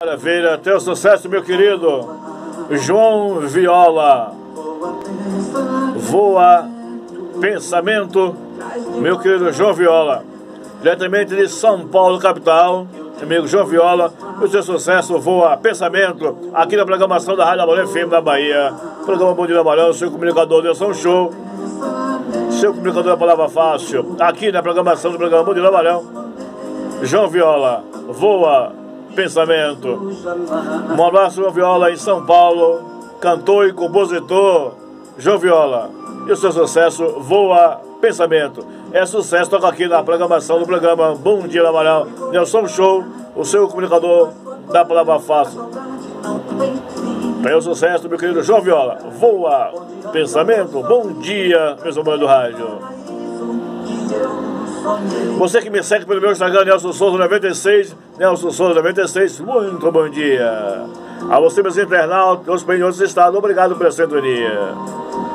Maravilha, teu sucesso, meu querido João Viola. Voa Pensamento, meu querido João Viola, diretamente de São Paulo, capital, amigo João Viola. O seu sucesso Voa Pensamento, aqui na programação da Rádio Amarão FM da Bahia. Programa Bom Dia Amarão, seu comunicador Nelson Show, seu comunicador da Palavra Fácil, aqui na programação do programa Bom Dia Amarão. João Viola, Voa Pensamento. Um abraço, João Viola, em São Paulo, cantor e compositor João Viola. E o seu sucesso Voa Pensamento. É sucesso, toca aqui na programação do programa Bom Dia Amarão, Nelson Show, o seu comunicador da Palavra Fácil. Para o sucesso, meu querido João Viola, Voa Pensamento. Bom dia, meus amigos do rádio. Você que me segue pelo meu Instagram, Nelson Souza 96, Nelson Souza 96, muito bom dia. A você, meus internautas, dos outros estados, obrigado pela sintonia.